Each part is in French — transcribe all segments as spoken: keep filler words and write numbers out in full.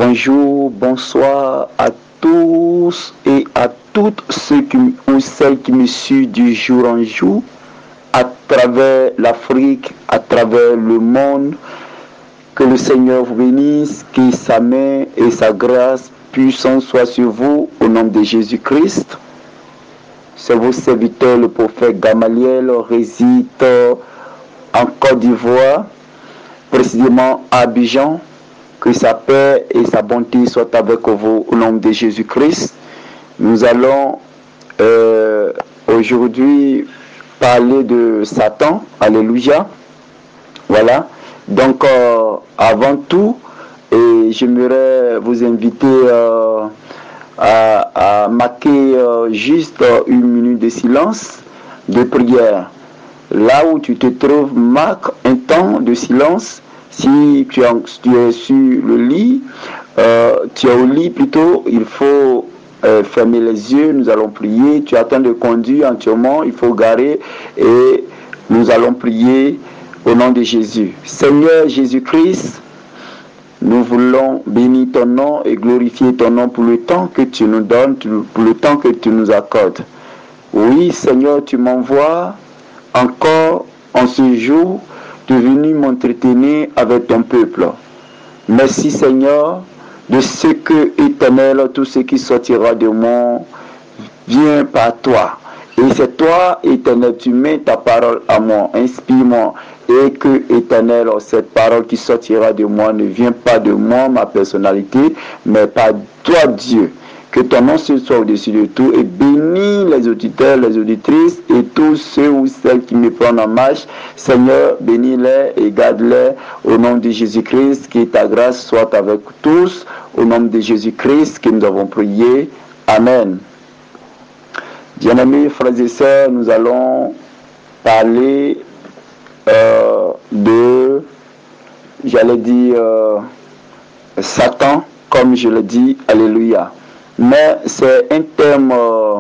Bonjour, bonsoir à tous et à toutes ceux qui, ou celles qui me suivent du jour en jour, à travers l'Afrique, à travers le monde. Que le Seigneur vous bénisse, que sa main et sa grâce puissante soient sur vous au nom de Jésus-Christ. C'est vos serviteurs, le prophète Gamaliel, réside en Côte d'Ivoire, précisément à Abidjan. Que sa paix et sa bonté soient avec vous au nom de Jésus-Christ. Nous allons euh, aujourd'hui parler de Satan. Alléluia. Voilà. Donc, euh, avant tout, et j'aimerais vous inviter euh, à, à marquer euh, juste une minute de silence, de prière. Là où tu te trouves, marque un temps de silence. Si tu, as, tu es sur le lit, euh, tu es au lit plutôt, il faut euh, fermer les yeux, nous allons prier. Tu attends de conduire entièrement, il faut garer et nous allons prier au nom de Jésus. Seigneur Jésus-Christ, nous voulons bénir ton nom et glorifier ton nom pour le temps que tu nous donnes, pour le temps que tu nous accordes. Oui, Seigneur, tu m'envoies encore en ce jour de venir m'entretenir avec ton peuple. Merci Seigneur de ce que éternel, tout ce qui sortira de moi vient par toi. Et c'est toi éternel, tu mets ta parole à moi, inspire-moi. Et que éternel, cette parole qui sortira de moi ne vient pas de moi, ma personnalité, mais par toi Dieu. Que ton nom se soit au-dessus de tout et bénis les auditeurs, les auditrices et tous ceux ou celles qui me prennent en marche. Seigneur, bénis-les et garde-les au nom de Jésus-Christ. Que ta grâce soit avec tous. Au nom de Jésus-Christ que nous avons prié. Amen. Bien-aimés frères et sœurs, nous allons parler euh, de, j'allais dire, euh, Satan, comme je le dis. Alléluia. Mais c'est un thème euh,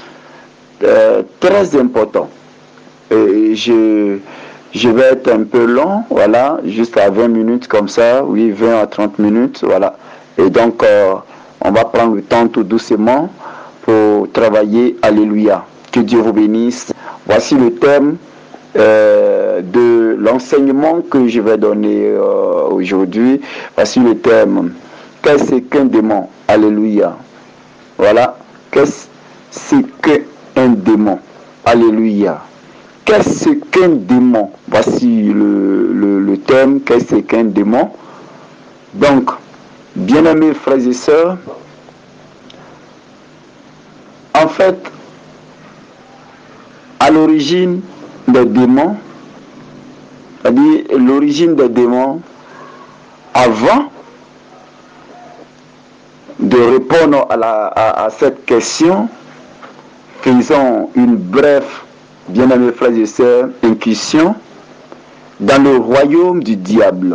euh, très important. Et je, je vais être un peu long, voilà, jusqu'à vingt minutes comme ça, oui, vingt à trente minutes, voilà. Et donc, euh, on va prendre le temps tout doucement pour travailler. Alléluia. Que Dieu vous bénisse. Voici le thème euh, de l'enseignement que je vais donner euh, aujourd'hui. Voici le thème. Qu'est-ce qu'un démon? Alléluia. Voilà, qu'est-ce qu'un démon? Alléluia. Qu'est-ce qu'un démon? Voici le, le, le thème, qu'est-ce qu'un démon? Donc, bien-aimés frères et sœurs, en fait, à l'origine des démons, c'est-à-dire l'origine des démons, avant de répondre à, la, à, à cette question, faisons une brève, bien-aimés frères et sœurs, incursion dans le royaume du diable.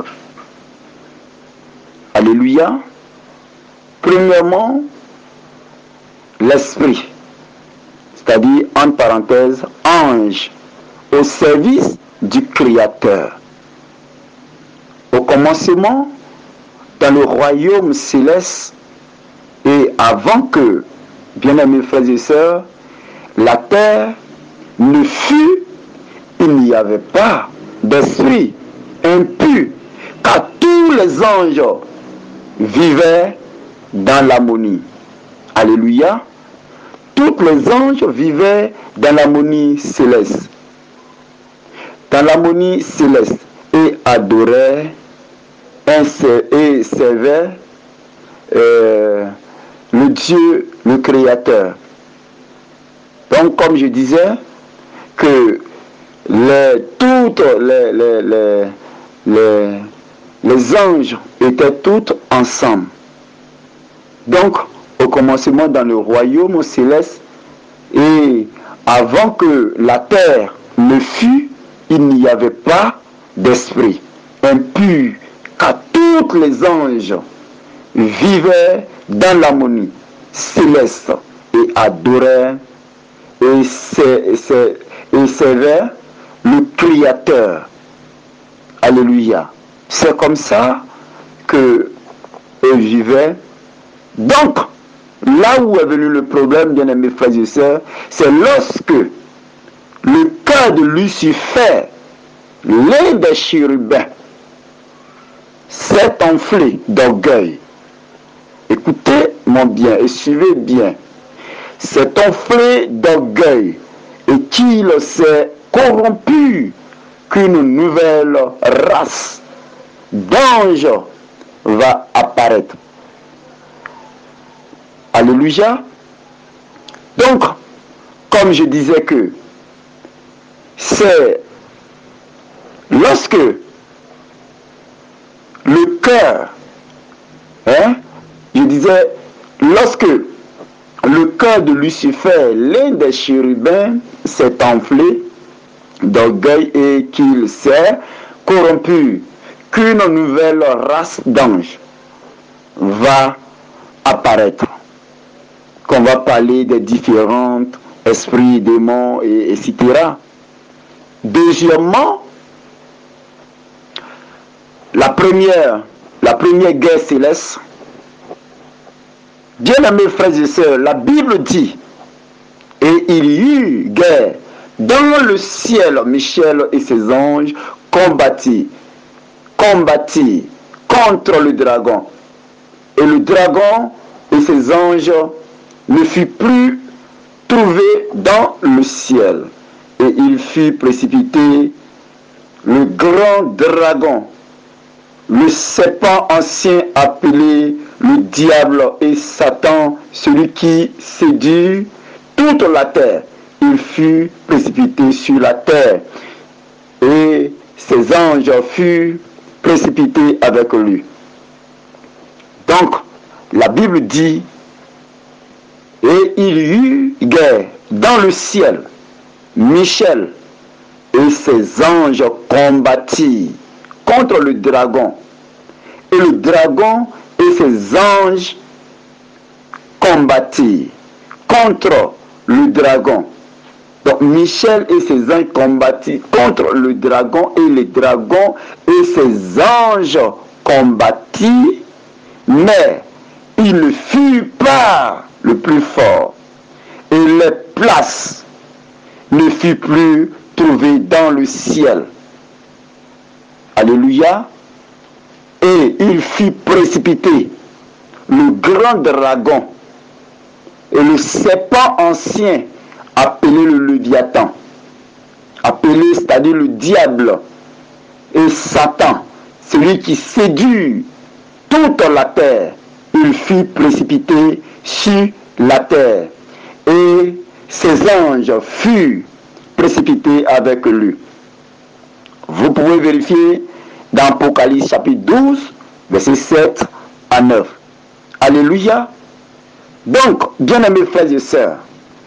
Alléluia. Premièrement, l'esprit, c'est-à-dire, en parenthèse, ange, au service du Créateur. Au commencement, dans le royaume céleste, et avant que, bien-aimés frères et sœurs, la terre ne fût, il n'y avait pas d'esprit impur, car tous les anges vivaient dans l'harmonie. Alléluia. Tous les anges vivaient dans l'harmonie céleste. Dans l'harmonie céleste. Et adoraient et servaient euh, le Dieu, le Créateur. Donc, comme je disais, que les, toutes les, les, les, les, les anges étaient tous ensemble. Donc, au commencement dans le royaume céleste, et avant que la terre ne fût, il n'y avait pas d'esprit impur, car tous les anges vivaient dans l'harmonie céleste et adoraient et servaient le Créateur. Alléluia. C'est comme ça que et vivait. Donc, là où est venu le problème, bien aimés frères et sœurs, c'est lorsque le cœur de Lucifer, l'un des chérubins, s'est enflé d'orgueil. Écoutez-moi bien et suivez bien. S'est enflé d'orgueil et qu'il s'est corrompu qu'une nouvelle race d'anges va apparaître. Alléluia. Donc, comme je disais que c'est lorsque le cœur, hein, je disais, lorsque le cœur de Lucifer, l'un des chérubins, s'est enflé d'orgueil et qu'il s'est corrompu, qu'une nouvelle race d'anges va apparaître. Qu'on va parler des différents esprits, démons, et, etc. Deuxièmement, la première, la première guerre céleste. Bien-aimés frères et sœurs, la Bible dit, et il y eut guerre dans le ciel, Michel et ses anges combattirent, combattirent contre le dragon. Et le dragon et ses anges ne fut plus trouvé dans le ciel. Et il fut précipité, le grand dragon, le serpent ancien appelé le diable et Satan, celui qui séduit toute la terre. Il fut précipité sur la terre et ses anges furent précipités avec lui. Donc, la Bible dit, et il y eut guerre dans le ciel. Michel et ses anges combattirent contre le dragon. Et le dragon et ses anges combattirent contre le dragon. Donc Michel et ses anges combattirent contre le dragon et le dragon et ses anges combattirent, mais il ne fut pas le plus fort. Et les places ne furent plus trouvées dans le ciel. Alléluia. Et il fut précipité, le grand dragon et le serpent ancien appelé le Léviathan, appelé, c'est-à-dire le diable, et Satan, celui qui séduit toute la terre, il fut précipité sur la terre et ses anges furent précipités avec lui. Vous pouvez vérifier dans Apocalypse chapitre douze, versets sept à neuf. Alléluia. Donc, bien-aimés frères et sœurs,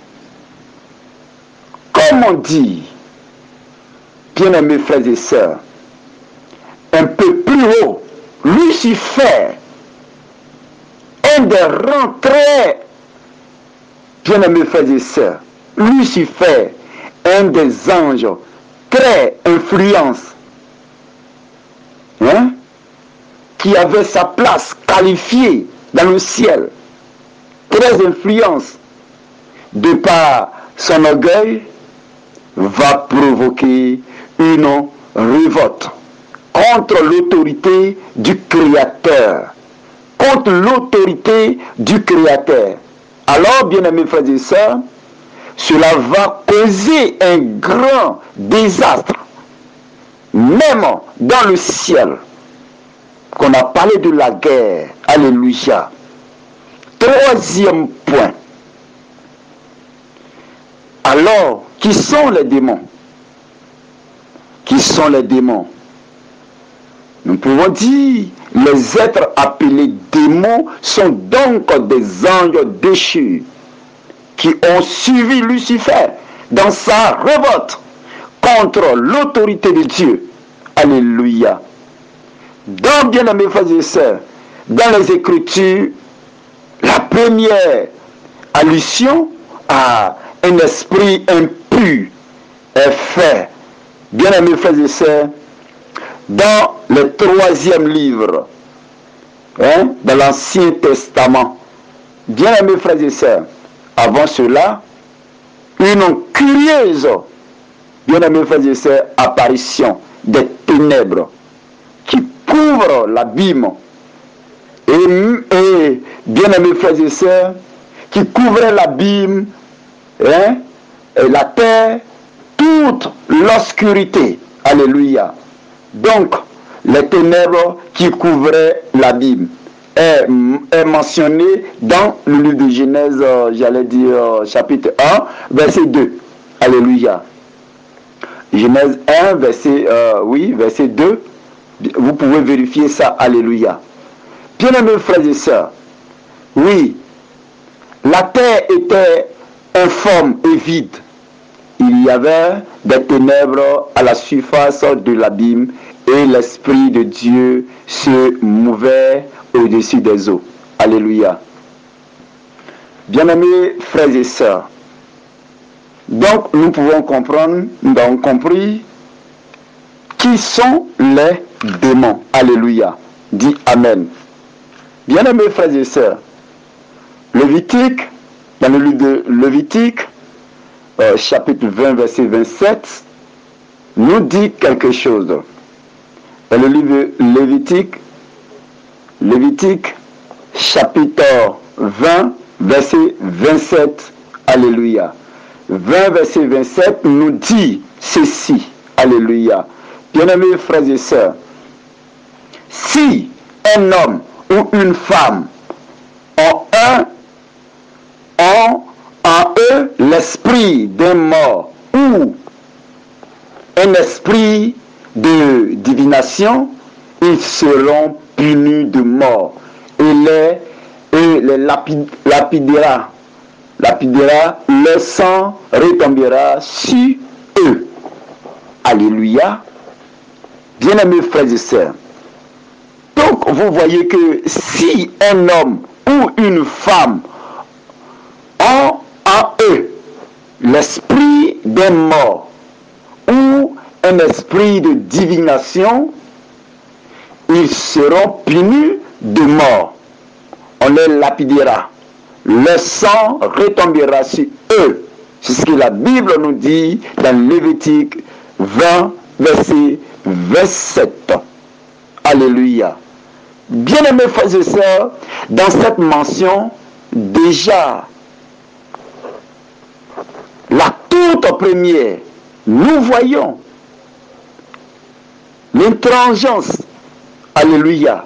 comme on dit, bien-aimés frères et sœurs, un peu plus haut, Lucifer, un des rangs très, bien-aimés frères et sœurs, Lucifer, un des anges très influents, hein, qui avait sa place qualifiée dans le ciel, très influence, de par son orgueil, va provoquer une révolte contre l'autorité du Créateur, contre l'autorité du Créateur. Alors, bien-aimés frères et sœurs, cela va causer un grand désastre, même dans le ciel, qu'on a parlé de la guerre. Alléluia. Troisième point. Alors, qui sont les démons? Qui sont les démons? Nous pouvons dire, les êtres appelés démons sont donc des anges déchus qui ont suivi Lucifer dans sa révolte contre l'autorité de Dieu. Alléluia. Donc, bien-aimés frères et sœurs, dans les Écritures, la première allusion à un esprit impur est faite, bien-aimés frères et sœurs, dans le troisième livre hein, dans l'Ancien Testament. Bien-aimés frères et sœurs, avant cela, une curieuse, bien-aimés frères et sœurs, apparition des ténèbres qui couvrent l'abîme. Et, et bien-aimés frères et sœurs, qui couvraient l'abîme, hein, et la terre, toute l'obscurité. Alléluia. Donc, les ténèbres qui couvraient l'abîme est, est mentionné dans le livre de Genèse, euh, j'allais dire euh, chapitre un, verset deux. Alléluia. Genèse un, verset, euh, oui, verset deux. Vous pouvez vérifier ça. Alléluia. Bien-aimés frères et sœurs, oui, la terre était informe et vide. Il y avait des ténèbres à la surface de l'abîme et l'Esprit de Dieu se mouvait au-dessus des eaux. Alléluia. Bien-aimés frères et sœurs, donc nous pouvons comprendre, nous avons compris qui sont les démons. Alléluia. Dis Amen. Bien-aimés frères et sœurs, Lévitique, dans le livre de Lévitique, euh, chapitre vingt, verset vingt-sept, nous dit quelque chose. Dans le livre de Lévitique, Lévitique, chapitre vingt, verset vingt-sept, alléluia. vingt, verset vingt-sept nous dit ceci, alléluia. Bien-aimés frères et sœurs, si un homme ou une femme ont un, ont en eux l'esprit d'un mort ou un esprit de divination, ils seront punis de mort et les, et les lapid, lapidera, lapidera, le sang retombera sur eux. Alléluia. Bien-aimés frères et sœurs, donc vous voyez que si un homme ou une femme ont en eux l'esprit d'un mort ou un esprit de divination, ils seront punis de mort. On les lapidera. Le sang retombera sur eux. C'est ce que la Bible nous dit dans Lévitique vingt, verset vingt-sept. Alléluia. Bien-aimés frères et sœurs, dans cette mention, déjà, la toute première, nous voyons l'intransigeance, alléluia,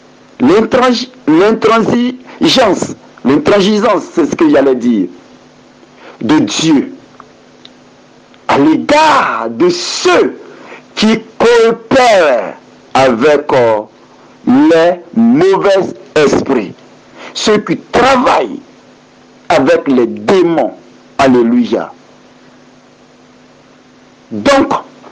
l'intransigeance, l'intransigeance, c'est ce que j'allais dire, de Dieu à l'égard de ceux qui coopèrent avec euh, les mauvais esprits, ceux qui travaillent avec les démons, alléluia. Donc,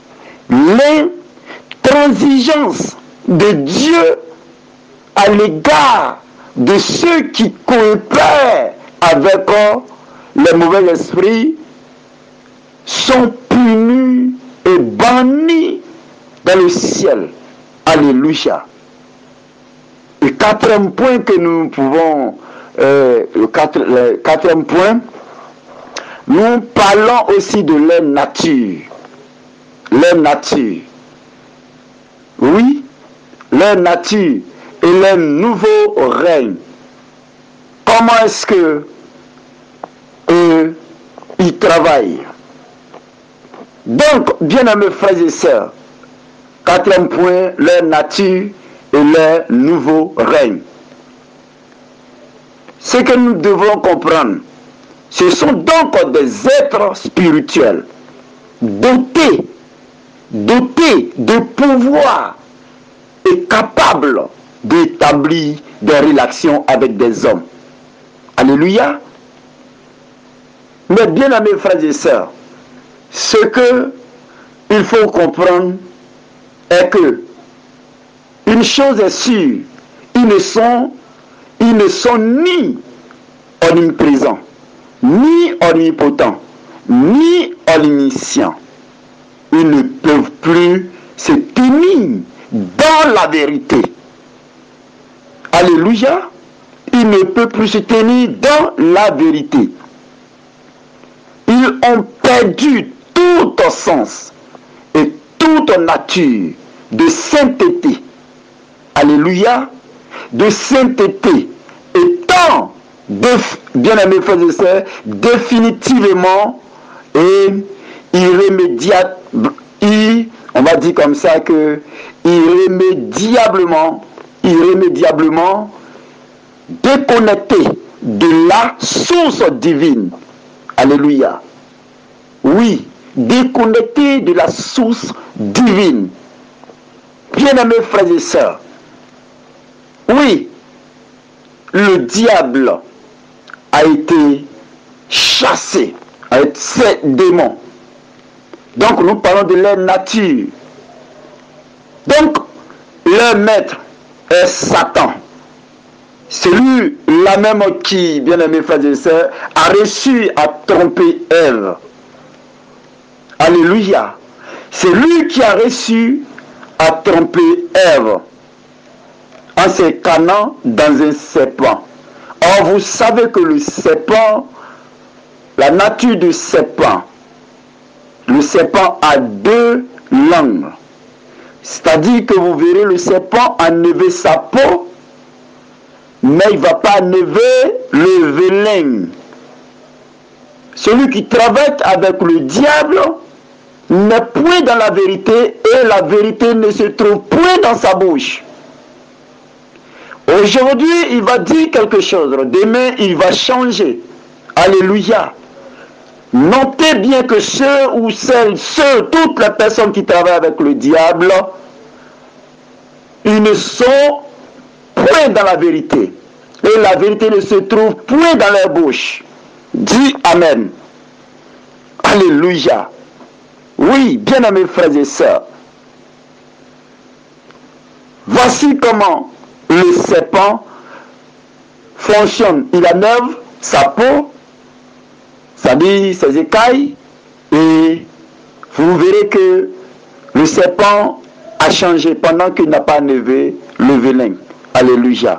l'intransigeance de Dieu à l'égard de ceux qui coopèrent avec euh, les mauvais esprits sont punis et bannis dans le ciel. Alléluia. Le quatrième point que nous pouvons, euh, le, quatre, le quatrième point, nous parlons aussi de leur nature. Leur nature. Oui, leur nature et leur nouveau règne. Comment est-ce que eux, ils travaillent? Donc, bien-aimés frères et sœurs, quatrième point, leur nature et leur nouveau règne. Ce que nous devons comprendre, ce sont donc des êtres spirituels, dotés, dotés de pouvoir et capables d'établir des relations avec des hommes. Alléluia. Mais bien-aimés frères et sœurs, ce que il faut comprendre est que une chose est sûre, ils ne sont, ils ne sont ni omniprésents, ni omnipotents, ni omniscients. Ils ne peuvent plus se tenir dans la vérité. Alléluia. Il ne peut plus se tenir dans la vérité. Ils ont perdu tout sens et toute nature de sainteté. Alléluia. De sainteté étant, bien-aimés frères et sœurs, définitivement et irrémédiable, on va dire comme ça que irrémédiablement, irrémédiablement déconnecté de la source divine. Alléluia. Oui, déconnecté de la source divine. Bien-aimés frères et sœurs, oui, le diable a été chassé avec ses démons. Donc nous parlons de leur nature. Donc leur maître est Satan. C'est lui, la même qui, bien aimé frères et sœurs, a réussi à tromper Ève. Alléluia. C'est lui qui a réussi à tromper Ève en se canant dans un serpent. Or, vous savez que le serpent, la nature du serpent, le serpent a deux langues. C'est-à-dire que vous verrez le serpent enlever sa peau, mais il ne va pas enlever le venin. Celui qui travaille avec le diable n'est point dans la vérité et la vérité ne se trouve point dans sa bouche. Aujourd'hui, il va dire quelque chose. Demain, il va changer. Alléluia. Notez bien que ceux ou celles, ceux, toutes les personnes qui travaillent avec le diable, ils ne sont point dans la vérité. Et la vérité ne se trouve point dans leur bouche. Dis Amen. Alléluia. Oui, bien-aimés frères et sœurs. Voici comment le serpent fonctionne. Il enlève sa peau, c'est-à-dire ses écailles, et vous verrez que le serpent a changé pendant qu'il n'a pas enlevé le venin. Alléluia.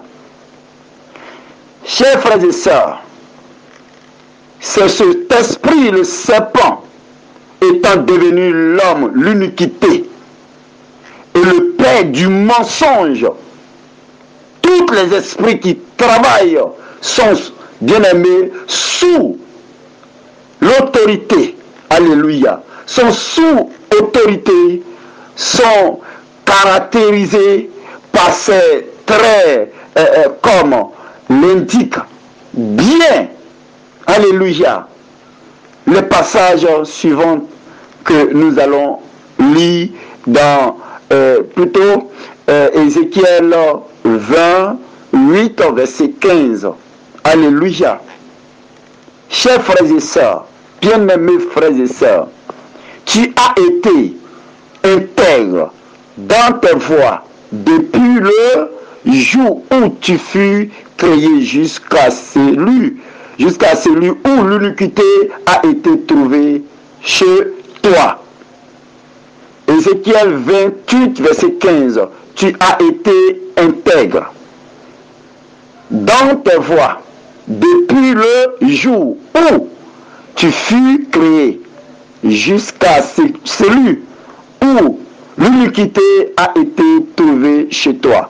Chers frères et sœurs, c'est cet esprit, le serpent, étant devenu l'homme, l'iniquité, et le père du mensonge. Tous les esprits qui travaillent sont, bien-aimés, sous l'autorité, alléluia, sont sous autorité, sont caractérisés par ces traits, euh, euh, comme l'indique bien, alléluia, le passage suivant que nous allons lire dans euh, plutôt euh, Ézéchiel vingt-huit, verset quinze. Alléluia. Chers frères et sœurs, bien-aimés frères et sœurs, tu as été intègre dans tes voies depuis le jour où tu fus créé jusqu'à celui, jusqu'à celui où l'iniquité a été trouvée chez toi. Ézéchiel vingt-huit, verset quinze. Tu as été intègre dans tes voies depuis le jour où tu fus créé jusqu'à celui où l'iniquité a été trouvée chez toi.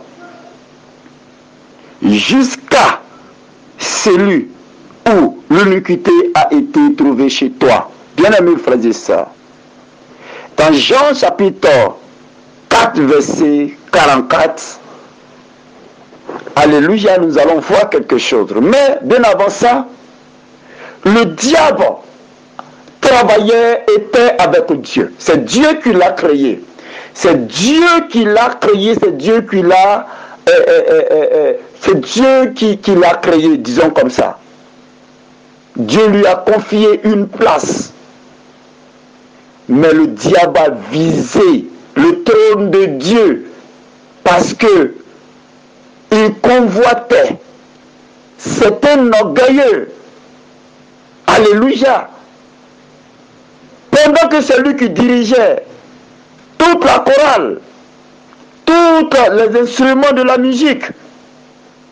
Jusqu'à celui où l'iniquité a été trouvée chez toi. Bien-aimés frères et sœurs, dans Jean chapitre quatre, verset quarante-quatre, alléluia, nous allons voir quelque chose. Mais bien avant ça, le diable travaillait, était avec Dieu. C'est Dieu qui l'a créé. C'est Dieu qui l'a créé, c'est Dieu qui l'a euh, euh, euh, euh, c'est Dieu qui, qui l'a créé, disons comme ça. Dieu lui a confié une place. Mais le diable a visé le trône de Dieu parce que il convoitait. C'est un orgueilleux. Alléluia. Pendant que c'est lui qui dirigeait toute la chorale, tous les instruments de la musique,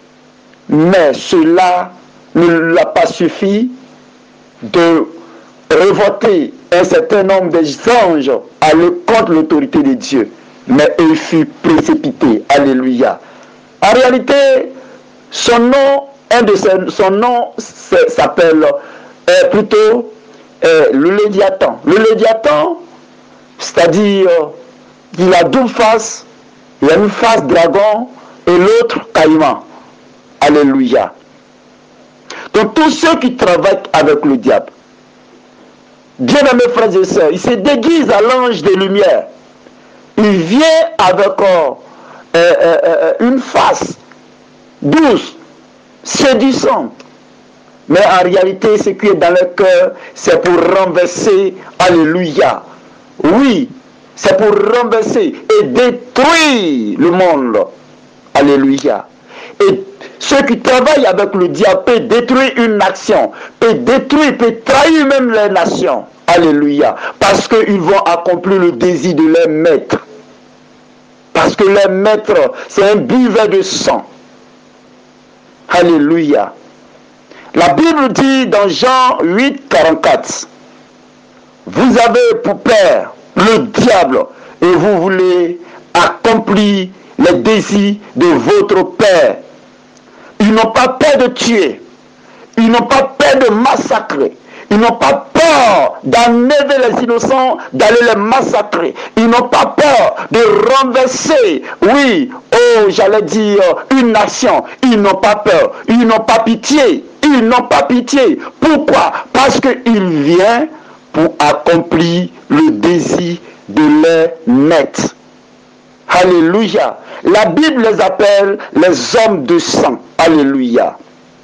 Mais cela ne l'a pas suffi de révolter un certain nombre des anges à le, contre l'autorité de Dieu. Mais il fut précipité. Alléluia. En réalité, son nom, un de ses, son nom s'appelle euh, plutôt euh, le Léviathan. Le Léviathan, c'est-à-dire euh, qu'il a deux faces. Il y a une face dragon et l'autre caïman. Alléluia. Donc tous ceux qui travaillent avec le diable, bien-aimés frères et sœurs, il se déguise à l'ange des lumières. Il vient avec euh, euh, euh, une face douce, séduisante. Mais en réalité, ce qui est dans le cœur, c'est pour renverser. Alléluia. Oui, c'est pour renverser et détruire le monde. Alléluia. Et ceux qui travaillent avec le diable peuvent détruire une nation, peuvent détruire, peuvent trahir même les nations. Alléluia. Parce qu'ils vont accomplir le désir de leur maître. Parce que leur maître, c'est un buveur de sang. Alléluia. La Bible dit dans Jean huit, quarante-quatre, vous avez pour père le diable et vous voulez accomplir les désirs de votre père. Ils n'ont pas peur de tuer. Ils n'ont pas peur de massacrer. Ils n'ont pas peur d'enlever les innocents, d'aller les massacrer. Ils n'ont pas peur de renverser, oui, oh, j'allais dire, une nation. Ils n'ont pas peur. Ils n'ont pas pitié. Ils n'ont pas pitié. Pourquoi? Parce qu'il vient pour accomplir le désir de leur maître. Alléluia. La Bible les appelle les hommes de sang. Alléluia.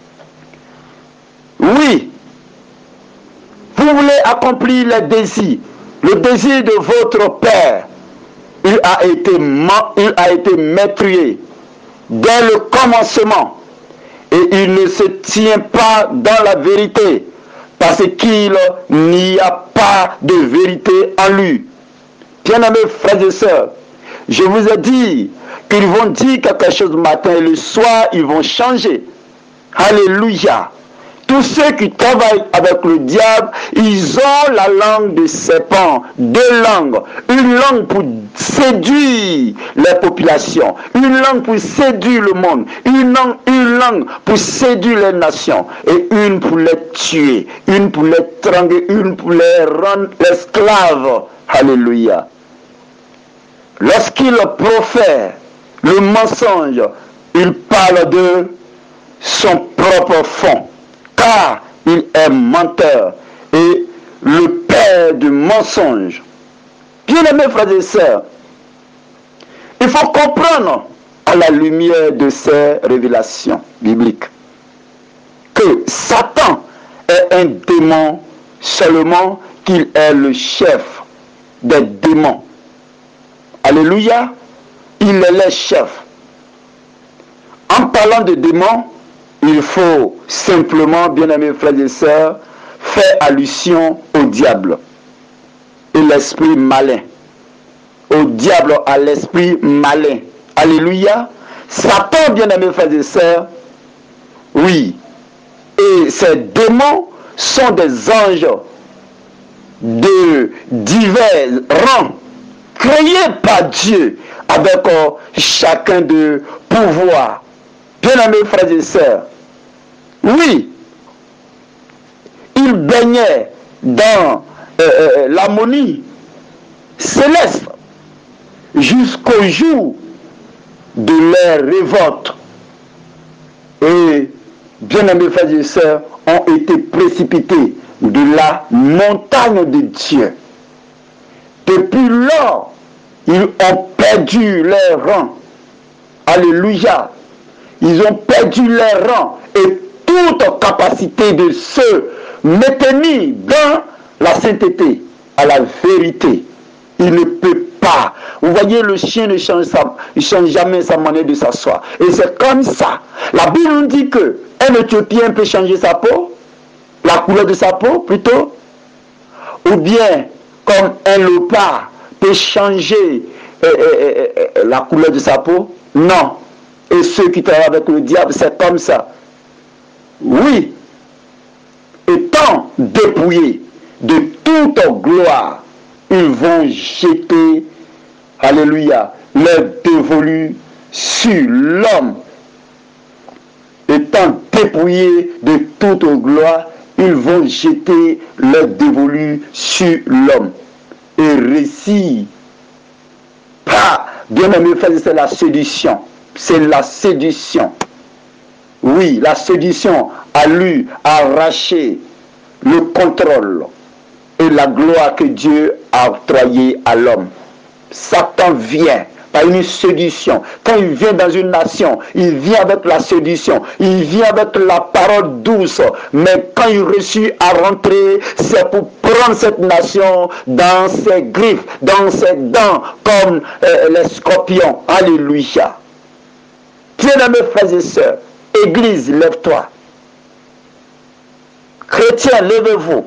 Oui. Vous voulez accomplir les désirs. Le désir de votre père. Il a été, il a été maîtrisé dès le commencement. Et il ne se tient pas dans la vérité. Parce qu'il n'y a pas de vérité en lui. Bien-aimés frères et sœurs, je vous ai dit qu'ils vont dire quelque chose le matin et le soir, ils vont changer. Alléluia. Tous ceux qui travaillent avec le diable, ils ont la langue de serpent, deux langues. Une langue pour séduire les populations, une langue pour séduire le monde, une langue, une langue pour séduire les nations, et une pour les tuer, une pour les trangler, une pour les rendre esclaves. Alléluia. Lorsqu'il profère le mensonge, il parle de son propre fond. Car il est menteur et le père du mensonge. Bien-aimés frères et sœurs, il faut comprendre à la lumière de ces révélations bibliques que Satan est un démon seulement qu'il est le chef des démons. Alléluia, il est le chef. En parlant de démons, il faut simplement, bien-aimés frères et sœurs, faire allusion au diable et l'esprit malin. Au diable, à l'esprit malin. Alléluia. Satan, bien-aimés frères et sœurs, oui. Et ces démons sont des anges de divers rangs, créés par Dieu, avec euh, chacun de pouvoir. Bien-aimés frères et sœurs, oui, ils baignaient dans euh, euh, l'harmonie céleste jusqu'au jour de leur révolte. Et, bien-aimés frères et sœurs, ont été précipités de la montagne de Dieu. Depuis lors, ils ont perdu leur rang. Alléluia. Ils ont perdu leur rang et toute capacité de se maintenir dans la sainteté, à la vérité. Il ne peut pas. Vous voyez, le chien ne change, sa, il change jamais sa manière de s'asseoir. Et c'est comme ça. La Bible nous dit que un Éthiopien peut changer sa peau, la couleur de sa peau plutôt, ou bien comme un léopard peut changer euh, euh, euh, la couleur de sa peau. Non. Et ceux qui travaillent avec le diable, c'est comme ça. oui, étant dépouillés de toute gloire, ils vont jeter, alléluia, leur dévolu sur l'homme. Étant dépouillés de toute gloire, ils vont jeter leur dévolu sur l'homme. Et récit, pas, bien aimé, c'est la séduction. C'est la séduction. Oui, la séduction a lui arraché le contrôle et la gloire que Dieu a octroyée à l'homme. Satan vient par une séduction. Quand il vient dans une nation, il vient avec la séduction, il vient avec la parole douce. Mais quand il réussit à rentrer, c'est pour prendre cette nation dans ses griffes, dans ses dents, comme euh, les scorpions. Alléluia. Bien-aimés frères et sœurs, Église, lève-toi. Chrétiens, levez-vous.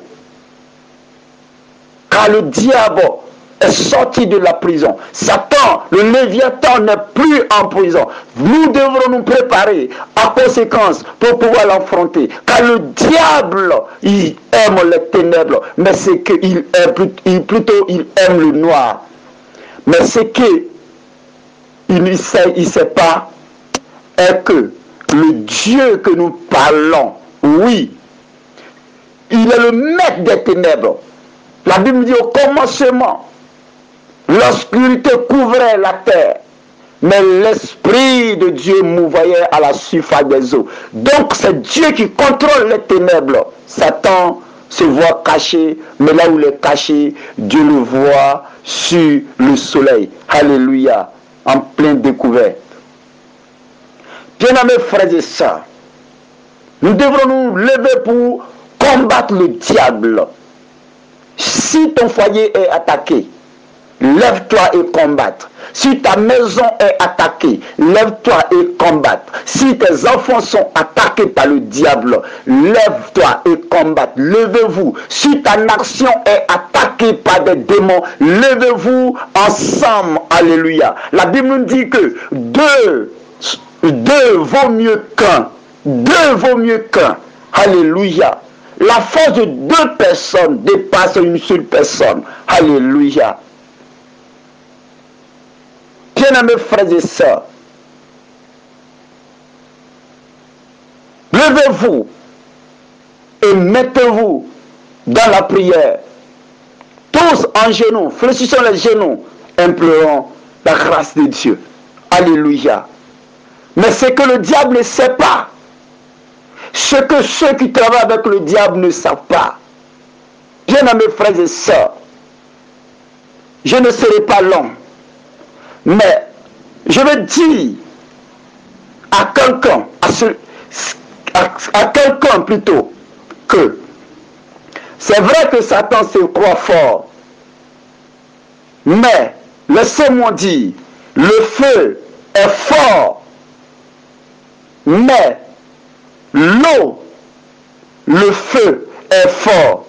Car le diable est sorti de la prison. Satan, le Léviathan, n'est plus en prison. Nous devrons nous préparer à conséquence pour pouvoir l'affronter. Car le diable, il aime les ténèbres, mais c'est qu'il aime plutôt il aime le noir. Mais ce qu'il ne sait, il sait pas est que le Dieu que nous parlons, oui, il est le maître des ténèbres. La Bible dit au commencement, l'obscurité couvrait la terre, mais l'Esprit de Dieu mouvoyait à la surface des eaux. Donc c'est Dieu qui contrôle les ténèbres. Satan se voit caché, mais là où il est caché, Dieu le voit sur le soleil. Alléluia, en pleine découverte. Bien-aimés frères et sœurs, nous devrons nous lever pour combattre le diable. Si ton foyer est attaqué, lève-toi et combatte. Si ta maison est attaquée, lève-toi et combatte. Si tes enfants sont attaqués par le diable, lève-toi et combatte. Levez-vous. Si ta nation est attaquée par des démons, levez-vous ensemble. Alléluia. La Bible nous dit que deux, deux vaut mieux qu'un. Deux vaut mieux qu'un. Alléluia. La force de deux personnes dépasse une seule personne. Alléluia. Bien-aimés frères et sœurs, levez-vous et mettez-vous dans la prière. Tous en genoux, fléchissons les genoux, implorons la grâce de Dieu. Alléluia. Mais c'est que le diable ne sait pas. Ce que ceux qui travaillent avec le diable ne savent pas. Bien-aimés frères et sœurs, je ne serai pas long, mais je veux dire à quelqu'un, à, ce, à, à quelqu'un plutôt, que c'est vrai que Satan se croit fort, mais laissez-moi dire, le feu est fort, mais l'eau, le feu est fort.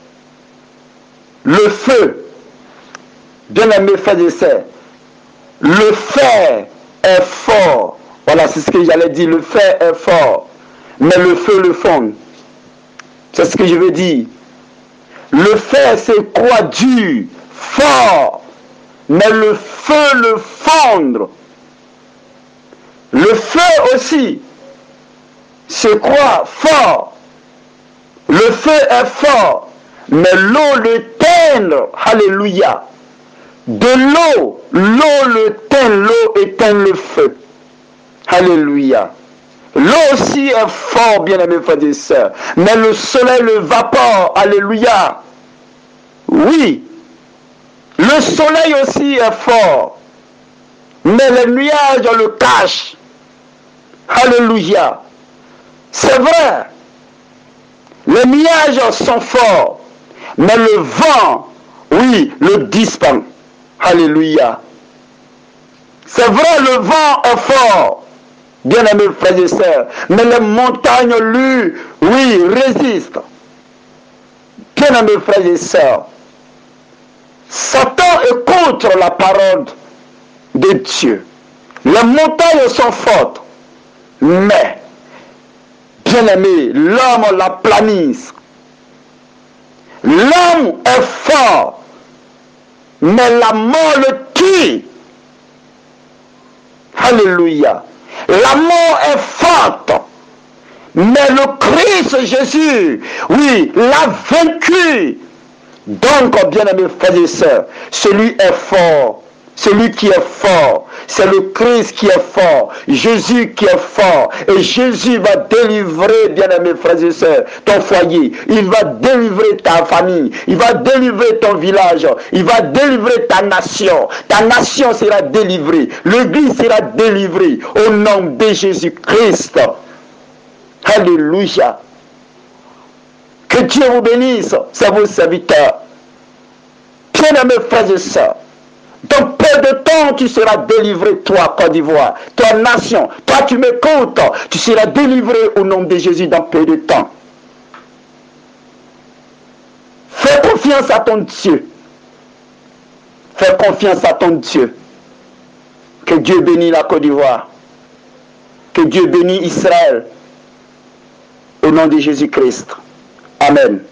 Le feu, bien-aimés frères et sœurs, le fer est fort. Voilà, c'est ce que j'allais dire. Le fer est fort, mais le feu le fond. C'est ce que je veux dire. Le fer se croit dur, fort, mais le feu le fondre. Le feu aussi se croit fort. Le feu est fort, mais l'eau le teindre. Alléluia. De l'eau, l'eau le teint, l'eau éteint le feu. Alléluia. L'eau aussi est fort, bien-aimés frères et sœurs. Mais le soleil le vapore. Alléluia. Oui. Le soleil aussi est fort. Mais les nuages le cachent. Alléluia. C'est vrai. Les nuages sont forts. Mais le vent, oui, le dispense. Alléluia. C'est vrai, le vent est fort. Bien-aimés frères et sœurs. Mais les montagnes, lui, oui, résistent. Bien-aimés frères et sœurs. Satan est contre la parole de Dieu. Les montagnes sont fortes. Mais, bien Bien-aimé, l'homme la planise. L'homme est fort, mais la mort le tue. Alléluia. La mort est forte, mais le Christ Jésus, oui, l'a vaincu. Donc, bien-aimés frères et sœurs, celui est fort. Celui qui est fort, c'est le Christ qui est fort, Jésus qui est fort. Et Jésus va délivrer, bien-aimés frères et sœurs, ton foyer. Il va délivrer ta famille. Il va délivrer ton village. Il va délivrer ta nation. Ta nation sera délivrée. L'église sera délivrée au nom de Jésus-Christ. Alléluia. Que Dieu vous bénisse, c'est vos serviteurs. Bien-aimés frères et sœurs, dans peu de temps, tu seras délivré, toi, Côte d'Ivoire, toi, nation, toi, tu m'écoutes, tu seras délivré au nom de Jésus dans peu de temps. Fais confiance à ton Dieu. Fais confiance à ton Dieu. Que Dieu bénisse la Côte d'Ivoire. Que Dieu bénisse Israël. Au nom de Jésus-Christ. Amen.